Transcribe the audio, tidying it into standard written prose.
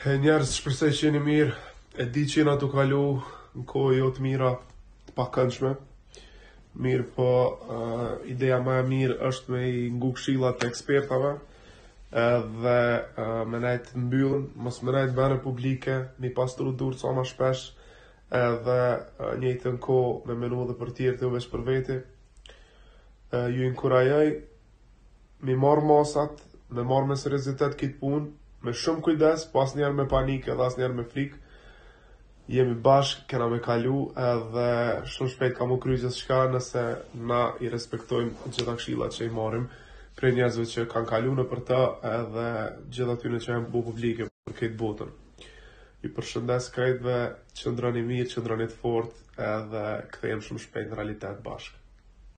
Njerëz, shpresoj që jeni mirë. E di që jena tu kalu në kohë jo të mira, të pakëndshme. Mirë po, ideja më e mirë është me i ngu këshillat të ekspertave edhe me nejt mbyllën, mos me nejt bene publike, mi pastru dur sa ma shpesh edhe njëjtën kohë me menu dhe për tjerë të veç për veti. Ju inkurajoj mi marrë masat, me marrë me seriozitet këtë punë, me shumë kujdes, po asnjëherë me panikë edhe asnjëherë me frikë. Jemi bashkë, kena me kalu edhe shumë shpejt ka mu kryqës shka nëse na i respektojmë gjitha këshillat që i marim prej njerëzve që kanë kalu në për ta edhe gjitha tyne që janë bu publike për këtë botën. Ju përshëndes krejtve, qëndrani mirë, qëndrani të fort edhe kthejmë shumë shpejt në realitet bashkë.